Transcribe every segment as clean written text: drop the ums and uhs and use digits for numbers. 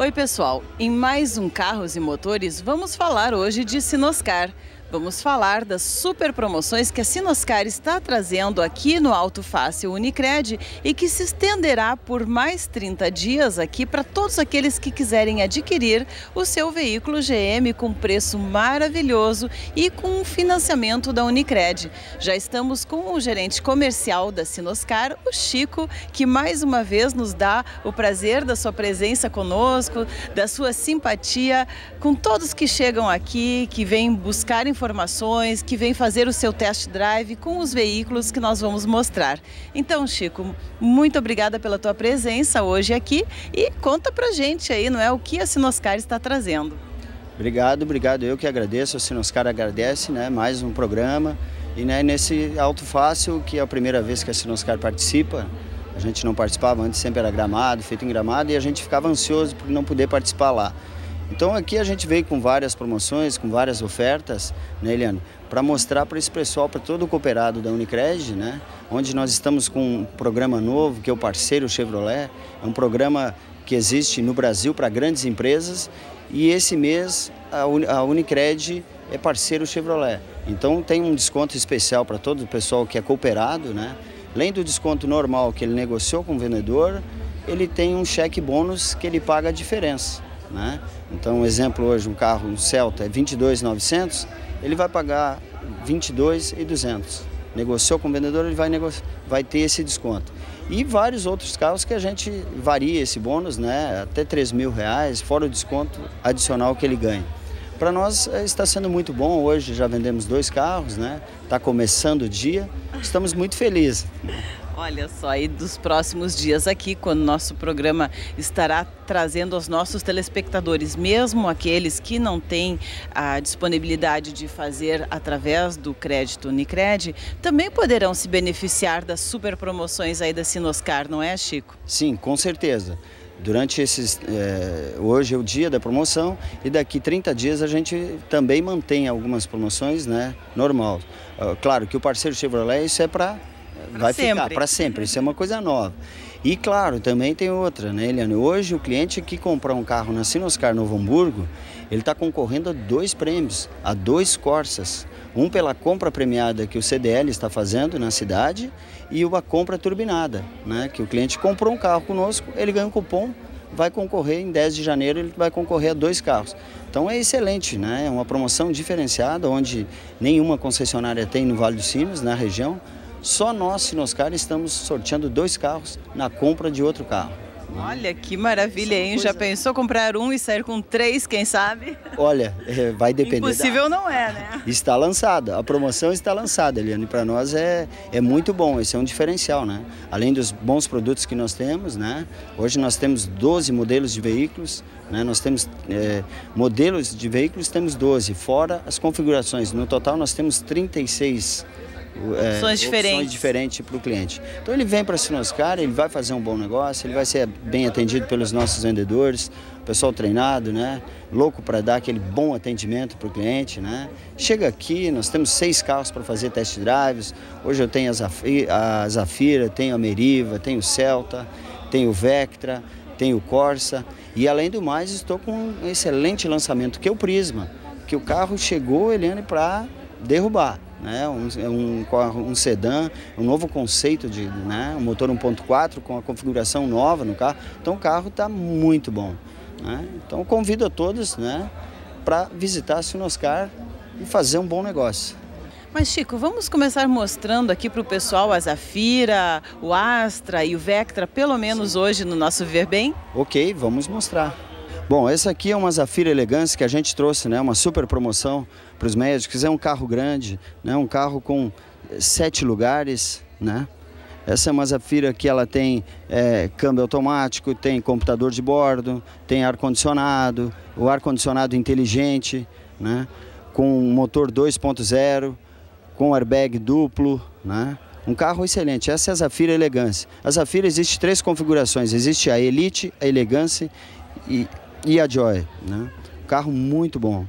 Oi pessoal, em mais um Carros e Motores vamos falar hoje de Sinoscar. Vamos falar das super promoções que a Sinoscar está trazendo aqui no Auto Fácil Unicred e que se estenderá por mais 30 dias aqui para todos aqueles que quiserem adquirir o seu veículo GM com preço maravilhoso e com financiamento da Unicred. Já estamos com o gerente comercial da Sinoscar, o Chico, que mais uma vez nos dá o prazer da sua presença conosco, da sua simpatia com todos que chegam aqui, que vêm buscar informações, que vem fazer o seu test drive com os veículos que nós vamos mostrar. Então, Chico, muito obrigada pela tua presença hoje aqui e conta pra gente aí, não é, o que a Sinoscar está trazendo. Obrigado, eu que agradeço, a Sinoscar agradece, né, mais um programa e né, nesse Auto Fácil, que é a primeira vez que a Sinoscar participa. A gente não participava antes, sempre era Gramado, feito em Gramado, e a gente ficava ansioso por não poder participar lá. Então aqui a gente veio com várias promoções, com várias ofertas, né, Eliane, para mostrar para esse pessoal, para todo o cooperado da Unicred, né, onde nós estamos com um programa novo, que é o Parceiro Chevrolet. É um programa que existe no Brasil para grandes empresas e esse mês a Unicred é Parceiro Chevrolet. Então tem um desconto especial para todo o pessoal que é cooperado, né? Além do desconto normal que ele negociou com o vendedor, ele tem um cheque bônus que ele paga a diferença, né? Então, um exemplo hoje, um carro, um Celta, é 22.900, ele vai pagar 22.200. Negociou com o vendedor, ele vai ter esse desconto. E vários outros carros que a gente varia esse bônus, né? Até R$3.000, fora o desconto adicional que ele ganha. Para nós está sendo muito bom, hoje já vendemos 2 carros, né? Está começando o dia, estamos muito felizes. Olha só, e dos próximos dias aqui, quando nosso programa estará trazendo aos nossos telespectadores, mesmo aqueles que não têm a disponibilidade de fazer através do crédito Unicred, também poderão se beneficiar das super promoções aí da Sinoscar, não é, Chico? Sim, com certeza. Durante hoje é o dia da promoção e daqui 30 dias a gente também mantém algumas promoções, né, normal. Claro que o Parceiro Chevrolet, isso é vai ficar para sempre, isso é uma coisa nova. E claro, também tem outra, né, Eliane? Hoje o cliente que comprar um carro na Sinoscar Novo Hamburgo, ele está concorrendo a 2 prêmios, a 2 Corsas. Um pela compra premiada que o CDL está fazendo na cidade e uma compra turbinada, né? Que o cliente comprou um carro conosco, ele ganha um cupom, vai concorrer em 10 de janeiro, ele vai concorrer a 2 carros. Então é excelente, né? É uma promoção diferenciada, onde nenhuma concessionária tem no Vale dos Sinos, na região. Só nós, Sinoscar, estamos sorteando 2 carros na compra de outro carro. Olha que maravilha, hein? Já pensou comprar um e sair com 3, quem sabe? Olha, vai depender. Impossível não é, né? Está lançada, a promoção está lançada, Eliane. Para nós é muito bom, esse é um diferencial, né? Além dos bons produtos que nós temos, né? Hoje nós temos 12 modelos de veículos, né? Nós temos modelos de veículos, temos 12, fora as configurações. No total nós temos 36 opções diferentes para o cliente. Então ele vem para a Sinoscar, ele vai fazer um bom negócio, ele vai ser bem atendido pelos nossos vendedores, pessoal treinado, né? Louco para dar aquele bom atendimento para o cliente, né? Chega aqui, nós temos 6 carros para fazer test drives. Hoje eu tenho a Zafira, tenho a Meriva, tenho o Celta, tenho o Vectra, tenho o Corsa e além do mais estou com um excelente lançamento que é o Prisma, que o carro chegou, Eliane, para derrubar. Né, um sedã, um novo conceito de, né, um motor 1.4 com a configuração nova no carro. Então o carro está muito bom, né? Então convido a todos, né, para visitar a Sinoscar e fazer um bom negócio. Mas Chico, vamos começar mostrando aqui para o pessoal a Zafira, o Astra e o Vectra, pelo menos hoje no nosso Viver Bem? Ok, vamos mostrar. Bom, essa aqui é uma Zafira Elegance que a gente trouxe, né, uma super promoção para os médicos. É um carro grande, né, um carro com 7 lugares, né? Essa é uma Zafira que ela tem câmbio automático, tem computador de bordo, tem ar-condicionado, o ar-condicionado inteligente, né, com motor 2.0, com airbag duplo, né? Um carro excelente. Essa é a Zafira Elegance. A Zafira existe 3 configurações, existe a Elite, a Elegance e a Joy, né? Carro muito bom.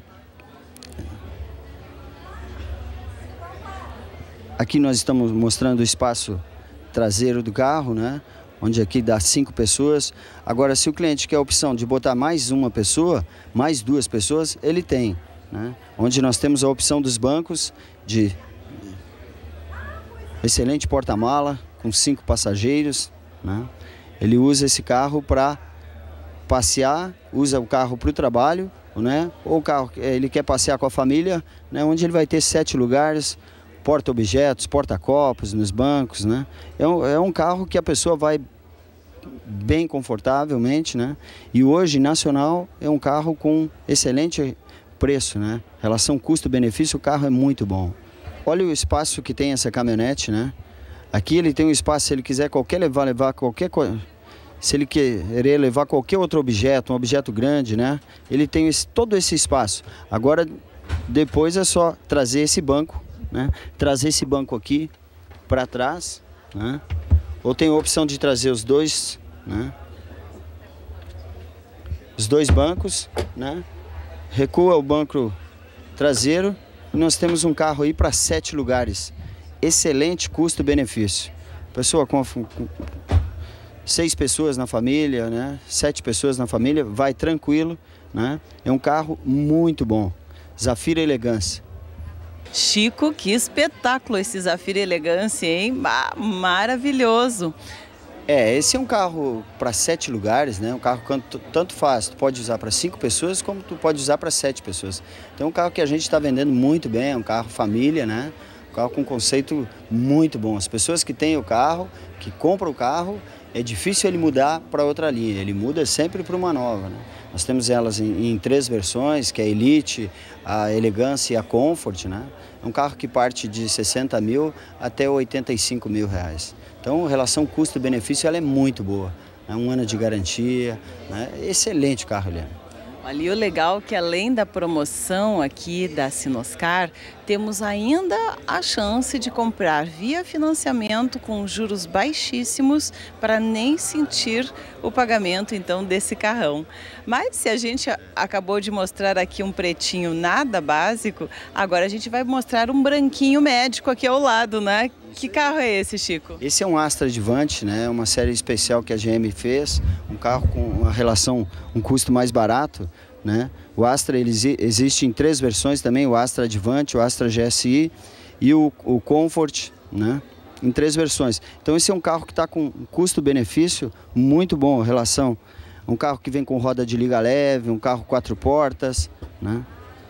Aqui nós estamos mostrando o espaço traseiro do carro, né? onde aqui dá 5 pessoas. Agora, se o cliente quer a opção de botar mais uma pessoa, mais 2 pessoas, ele tem, né? Onde nós temos a opção dos bancos de excelente porta-mala, com 5 passageiros, né? Ele usa esse carro para passear, usa o carro para o trabalho, né? Ou o carro, ele quer passear com a família, né? Onde ele vai ter 7 lugares, porta-objetos, porta-copos nos bancos, né? É um carro que a pessoa vai bem confortavelmente, né? E hoje, nacional, é um carro com excelente preço, né? Relação custo-benefício, o carro é muito bom. Olha o espaço que tem essa caminhonete, né? Aqui ele tem um espaço, se ele quiser levar qualquer coisa, se ele querer levar qualquer outro objeto, um objeto grande, né? Ele tem todo esse espaço. Agora, depois é só trazer esse banco, né? Trazer esse banco aqui para trás, né? Ou tem a opção de trazer os dois, né? Os 2 bancos, né? Recua o banco traseiro e nós temos um carro aí para 7 lugares. Excelente custo-benefício. Pessoa com 6 pessoas na família, né? 7 pessoas na família, vai tranquilo, né? É um carro muito bom. Zafira Elegância. Chico, que espetáculo esse Zafira Elegância, hein? Maravilhoso. Esse é um carro para 7 lugares, né? Um carro que tanto faz, tu pode usar para 5 pessoas como tu pode usar para 7 pessoas. Então é um carro que a gente está vendendo muito bem, é um carro família, né? Um carro com um conceito muito bom. As pessoas que têm o carro, que compram o carro, é difícil ele mudar para outra linha, ele muda sempre para uma nova, né? Nós temos elas em 3 versões, que é a Elite, a Elegância e a Comfort, né? É um carro que parte de 60 mil até 85 mil reais. Então, a relação custo-benefício ela é muito boa. É 1 ano de garantia, né? Excelente o carro, Eliane. Ali o legal é que além da promoção aqui da Sinoscar, temos ainda a chance de comprar via financiamento com juros baixíssimos para nem sentir o pagamento então desse carrão. Mas se a gente acabou de mostrar aqui um pretinho nada básico, agora a gente vai mostrar um branquinho médico aqui ao lado, né? Que carro é esse, Chico? Esse é um Astra Advante, né? Uma série especial que a GM fez, um carro com uma relação, um custo mais barato, né? O Astra ele existe em 3 versões também, o Astra Advante, o Astra GSI e o Comfort, né? Em 3 versões. Então esse é um carro que está com custo-benefício muito bom, relação. Um carro que vem com roda de liga leve, um carro 4 portas, né?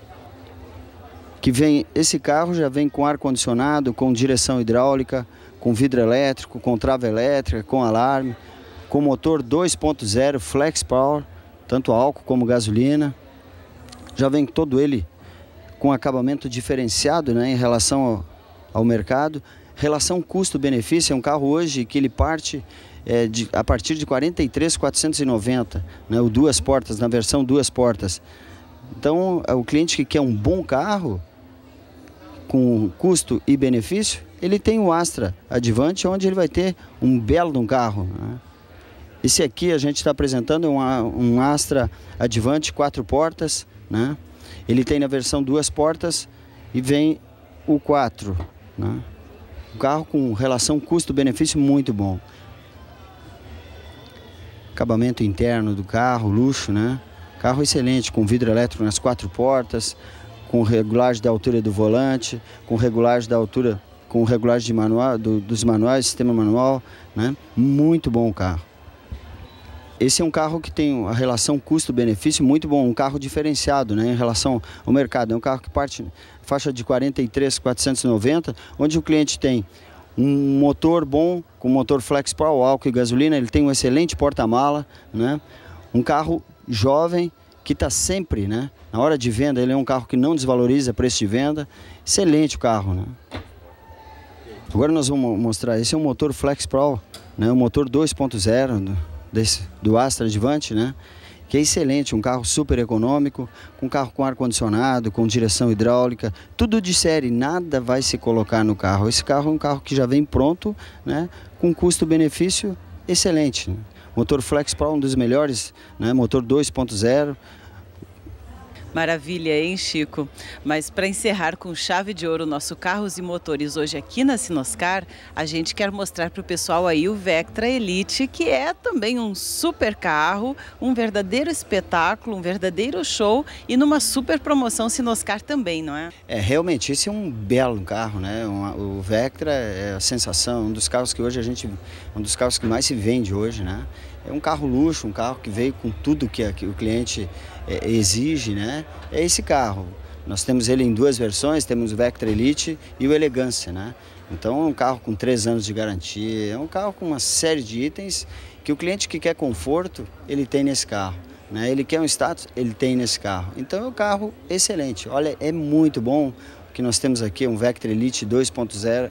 Esse carro já vem com ar-condicionado, com direção hidráulica, com vidro elétrico, com trava elétrica, com alarme, com motor 2.0 Flex Power, tanto álcool como gasolina. Já vem todo ele com acabamento diferenciado, né, em relação ao mercado. Relação custo-benefício, é um carro hoje que ele parte a partir de 43.490, né, o 2 portas, na versão 2 portas. Então, o cliente que quer um bom carro, com custo e benefício, ele tem o Astra Advante, onde ele vai ter um belo de um carro, né? Esse aqui a gente está apresentando um Astra Advante 4 portas, né? Ele tem na versão 2 portas e vem o 4, né? Um carro com relação custo-benefício muito bom. Acabamento interno do carro, luxo, né? Carro excelente, com vidro elétrico nas 4 portas, com regulagem da altura do volante, com regulagem da altura, com regulagem de manual, dos manuais, sistema manual, né? Muito bom o carro. Esse é um carro que tem a relação custo-benefício muito bom, um carro diferenciado, né, em relação ao mercado. É um carro que parte faixa de 43.490, onde o cliente tem um motor bom, com motor Flex Power, álcool e gasolina, ele tem um excelente porta-mala, né? Um carro jovem, que está sempre, né? Na hora de venda, ele é um carro que não desvaloriza preço de venda. Excelente o carro, né? Agora nós vamos mostrar, esse é um motor Flex Pro, né? Um motor 2.0 do Astra Advante, né? Que é excelente, um carro super econômico, um carro com ar-condicionado, com direção hidráulica, tudo de série, nada vai se colocar no carro. Esse carro é um carro que já vem pronto, né? Com custo-benefício excelente, né? Motor Flex Pro, um dos melhores, né? Motor 2.0. Maravilha, hein, Chico? Mas para encerrar com chave de ouro o nosso Carros e Motores hoje aqui na Sinoscar, a gente quer mostrar para o pessoal aí o Vectra Elite, que é também um super carro, um verdadeiro espetáculo, um verdadeiro show e numa super promoção Sinoscar também, não é? Realmente, esse é um belo carro, né? O Vectra é a sensação, um dos carros que hoje um dos carros que mais se vende hoje, né? É um carro luxo, um carro que veio com tudo que o cliente exige, né? É esse carro. Nós temos ele em duas versões, temos o Vectra Elite e o Elegância, né? Então é um carro com 3 anos de garantia, é um carro com uma série de itens que o cliente que quer conforto, ele tem nesse carro, né? Ele quer um status, ele tem nesse carro. Então é um carro excelente. Olha, é muito bom o que nós temos aqui, um Vectra Elite 2.0,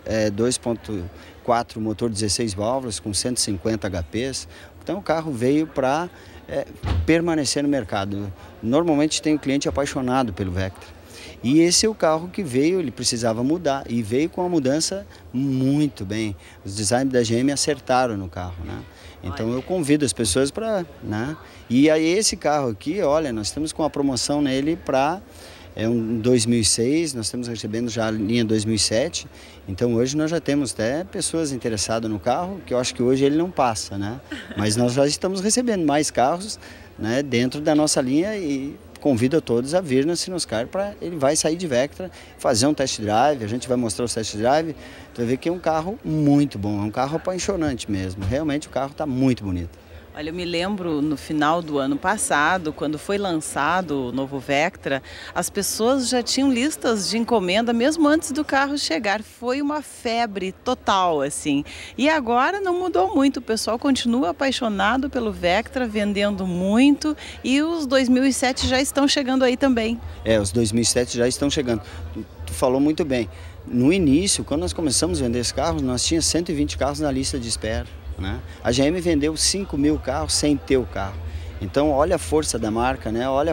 2.4 motor 16 válvulas com 150 HPs. Então o carro veio para permanecer no mercado. Normalmente tem um cliente apaixonado pelo Vectra. E esse é o carro que veio, ele precisava mudar e veio com a mudança muito bem. Os designers da GM acertaram no carro, né? Então eu convido as pessoas para, né? E aí esse carro aqui, olha, nós estamos com uma promoção nele para um 2006, nós estamos recebendo já a linha 2007, então hoje nós já temos até pessoas interessadas no carro, que eu acho que hoje ele não passa, né? Mas nós já estamos recebendo mais carros, né, dentro da nossa linha e convido a todos a vir na Sinoscar para ele vai sair de Vectra, fazer um test drive, a gente vai mostrar o test drive, tu vai ver que é um carro muito bom, é um carro apaixonante mesmo, realmente o carro está muito bonito. Olha, eu me lembro no final do ano passado, quando foi lançado o novo Vectra, as pessoas já tinham listas de encomenda mesmo antes do carro chegar. Foi uma febre total, assim. E agora não mudou muito, o pessoal continua apaixonado pelo Vectra, vendendo muito e os 2007 já estão chegando aí também. Os 2007 já estão chegando. Tu falou muito bem. No início, quando nós começamos a vender esses carros, nós tínhamos 120 carros na lista de espera, né? A GM vendeu 5.000 carros sem ter o carro. Então olha a força da marca, né? Olha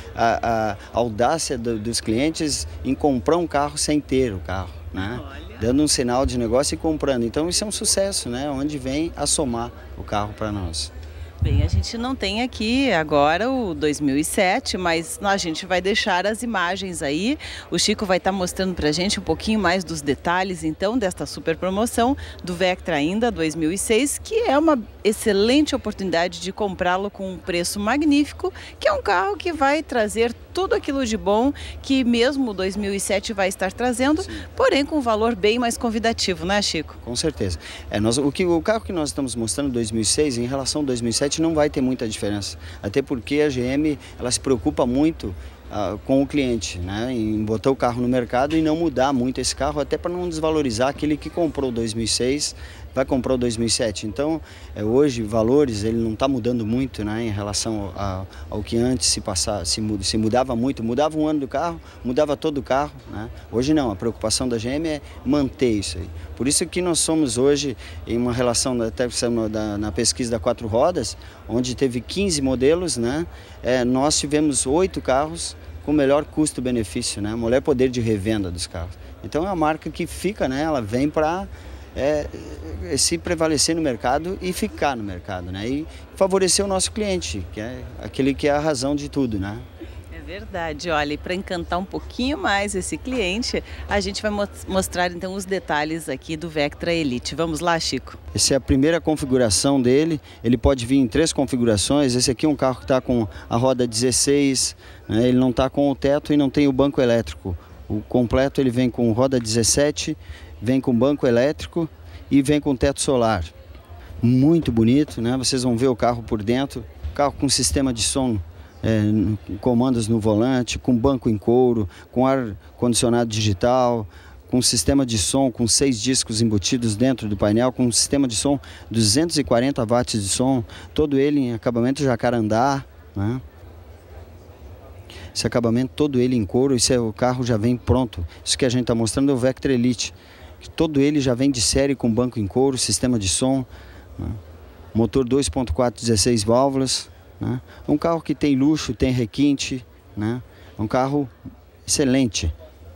a audácia dos clientes em comprar um carro sem ter o carro, né? Dando um sinal de negócio e comprando. Então isso é um sucesso, né? Onde vem a somar o carro para nós. Bem, a gente não tem aqui agora o 2007, mas a gente vai deixar as imagens aí. O Chico vai estar mostrando para a gente um pouquinho mais dos detalhes, então, desta super promoção do Vectra ainda 2006, que é uma excelente oportunidade de comprá-lo com um preço magnífico, que é um carro que vai trazer tudo aquilo de bom que mesmo o 2007 vai estar trazendo, sim, porém com um valor bem mais convidativo, né, Chico? Com certeza. O carro que nós estamos mostrando 2006, em relação ao 2007, não vai ter muita diferença. Até porque a GM ela se preocupa muito com o cliente, né, em botar o carro no mercado e não mudar muito esse carro, até para não desvalorizar aquele que comprou o 2006, vai comprar o 2007. Então, hoje, valores, ele não está mudando muito, né, em relação ao que antes se mudava muito. Mudava um ano do carro, mudava todo o carro, né? Hoje não, a preocupação da GM é manter isso aí. Por isso que nós somos hoje em uma relação, até na pesquisa da 4 Rodas, onde teve 15 modelos, né? Nós tivemos 8 carros com melhor custo-benefício, né? Melhor poder de revenda dos carros. Então é uma marca que fica, né? Ela vem para se prevalecer no mercado e ficar no mercado, né? E favorecer o nosso cliente, que é aquele que é a razão de tudo, né? É verdade, olha, e para encantar um pouquinho mais esse cliente, a gente vai mostrar então os detalhes aqui do Vectra Elite. Vamos lá, Chico? Essa é a primeira configuração dele, ele pode vir em 3 configurações. Esse aqui é um carro que está com a roda 16, né? Ele não está com o teto e não tem o banco elétrico. O completo ele vem com roda 17, vem com banco elétrico e vem com teto solar. Muito bonito, né? Vocês vão ver o carro por dentro, carro com sistema de som, comandos no volante, com banco em couro, com ar-condicionado digital, com sistema de som, com 6 discos embutidos dentro do painel, com um sistema de som 240 watts de som, todo ele em acabamento jacarandá, né? Esse acabamento todo ele em couro, o carro já vem pronto. Isso que a gente está mostrando é o Vectra Elite, que todo ele já vem de série com banco em couro, sistema de som, né? Motor 2.4 16 válvulas, né? Um carro que tem luxo, tem requinte, né? Um carro excelente.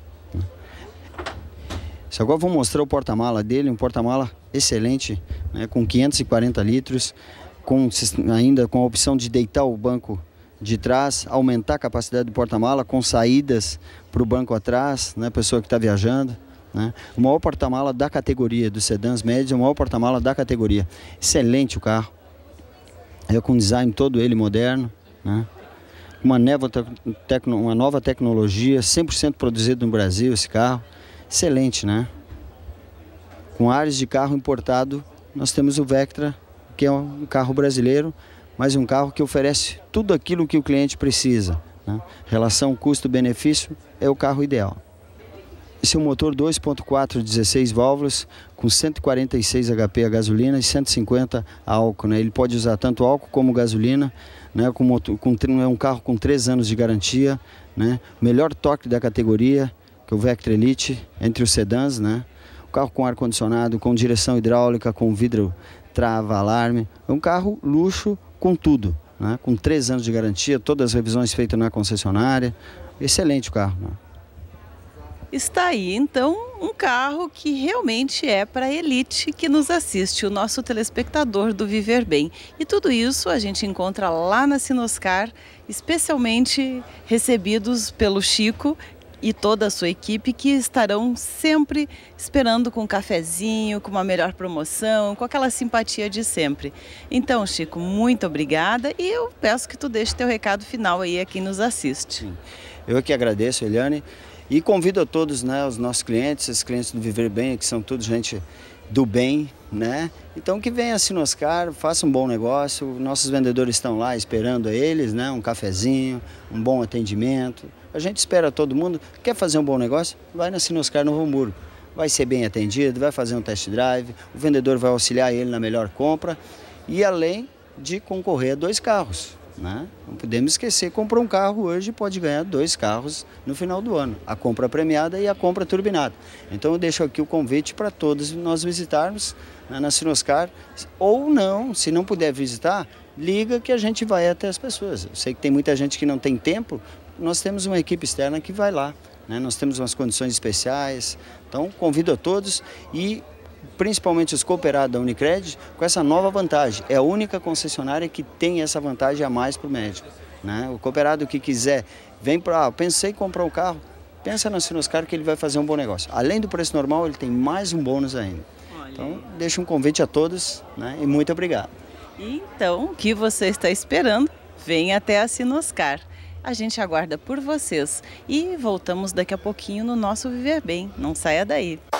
Agora vou mostrar o porta-mala dele, um porta-mala excelente, né? Com 540 litros, ainda com a opção de deitar o banco de trás, aumentar a capacidade do porta-mala com saídas para o banco atrás, né, pessoa que está viajando. Né? O maior porta-mala da categoria dos sedãs médios, é o maior porta-mala da categoria. Excelente o carro, com design todo ele moderno, né? Uma nova tecnologia, 100% produzido no Brasil esse carro, excelente, né? Com ares de carro importado, nós temos o Vectra, que é um carro brasileiro, mas um carro que oferece tudo aquilo que o cliente precisa, né? Relação custo-benefício é o carro ideal. Esse é um motor 2.4 16 válvulas com 146 HP a gasolina e 150 a álcool, né? Ele pode usar tanto álcool como gasolina, né? É um carro com 3 anos de garantia, né? Melhor torque da categoria, que é o Vectra Elite, entre os sedãs, né? O carro com ar-condicionado, com direção hidráulica, com vidro trava, alarme. É um carro luxo com tudo, né? Com 3 anos de garantia, todas as revisões feitas na concessionária. Excelente o carro, né? Está aí, então, um carro que realmente é para a elite que nos assiste, o nosso telespectador do Viver Bem. E tudo isso a gente encontra lá na Sinoscar, especialmente recebidos pelo Chico e toda a sua equipe, que estarão sempre esperando com um cafezinho, com uma melhor promoção, com aquela simpatia de sempre. Então, Chico, muito obrigada e eu peço que tu deixe teu recado final aí a quem nos assiste. Sim. Eu é que agradeço, Eliane. E convido a todos, né, os nossos clientes, os clientes do Viver Bem, que são todos gente do bem, né? Então que venha a Sinoscar, faça um bom negócio, nossos vendedores estão lá esperando eles, né? Um cafezinho, um bom atendimento. A gente espera todo mundo. Quer fazer um bom negócio? Vai na Sinoscar Novo Hamburgo. Vai ser bem atendido, vai fazer um test drive, o vendedor vai auxiliar ele na melhor compra e além de concorrer a 2 carros. Né? Não podemos esquecer, comprou um carro hoje, pode ganhar 2 carros no final do ano, a compra premiada e a compra turbinada. Então eu deixo aqui o convite para todos nós visitarmos, né, na Sinoscar, ou não, se não puder visitar, liga que a gente vai até as pessoas. Eu sei que tem muita gente que não tem tempo, nós temos uma equipe externa que vai lá, né? Nós temos umas condições especiais, então convido a todos e principalmente os cooperados da Unicred, com essa nova vantagem. É a única concessionária que tem essa vantagem a mais para o médico, né? O cooperado que quiser, vem para... pensei em comprar um carro, pensa na Sinoscar que ele vai fazer um bom negócio. Além do preço normal, ele tem mais um bônus ainda. Então, deixo um convite a todos, né? E muito obrigado. Então, o que você está esperando? Venha até a Sinoscar. A gente aguarda por vocês e voltamos daqui a pouquinho no nosso Viver Bem. Não saia daí.